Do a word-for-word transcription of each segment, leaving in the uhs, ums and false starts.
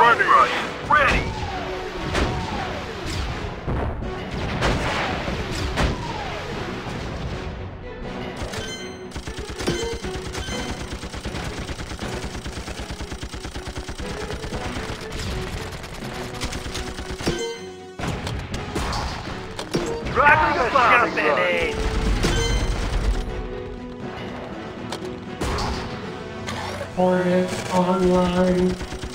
Cobra is ready! Dropping a bombing grenade! Hornet online.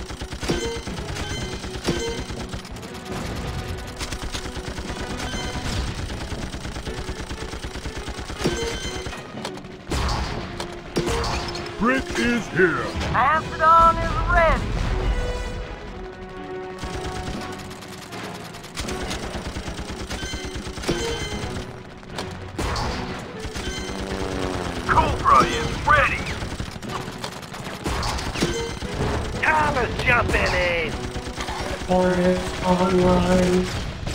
Brick is here. Mastodon is ready. Cobra is ready! Ah, let's jump in, Ace! Hornet online.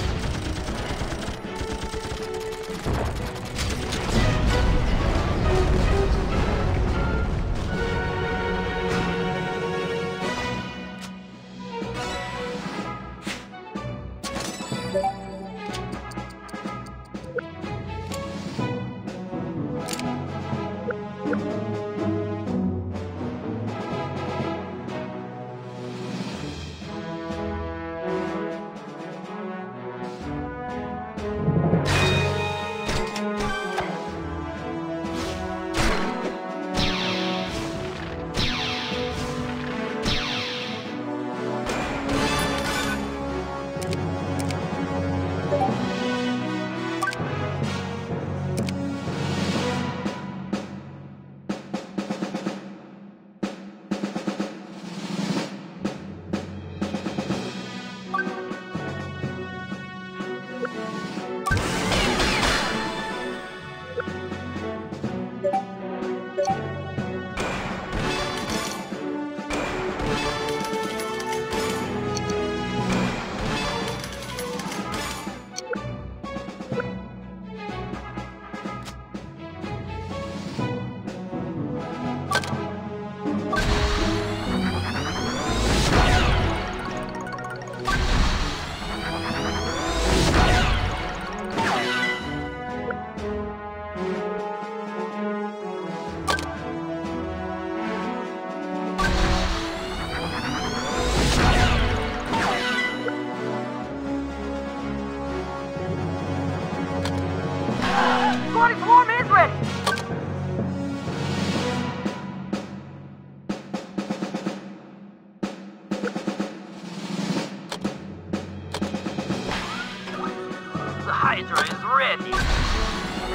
Squad swarm is ready. The Hydra is ready!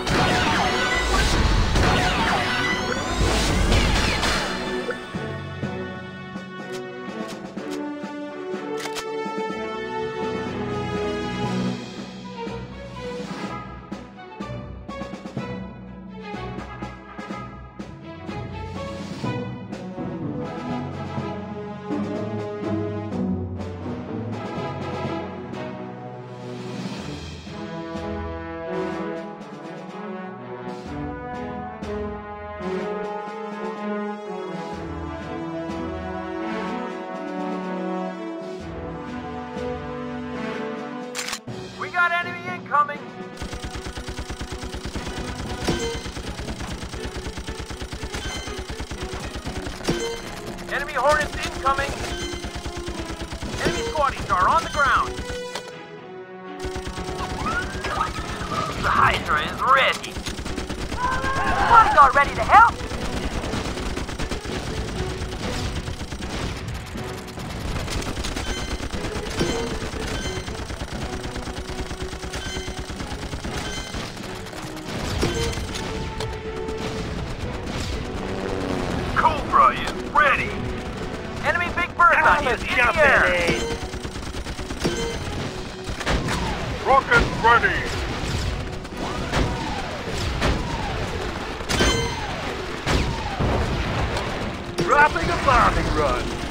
We got enemy incoming. Enemy Hornets incoming. Enemy squaddies are on the ground. The Hydra is ready! Squaddies are ready to help. Cobra is ready! Enemy Big Bertha Ah, is let's in jump the air. in, Ace! Rocket ready. Dropping a bombing run!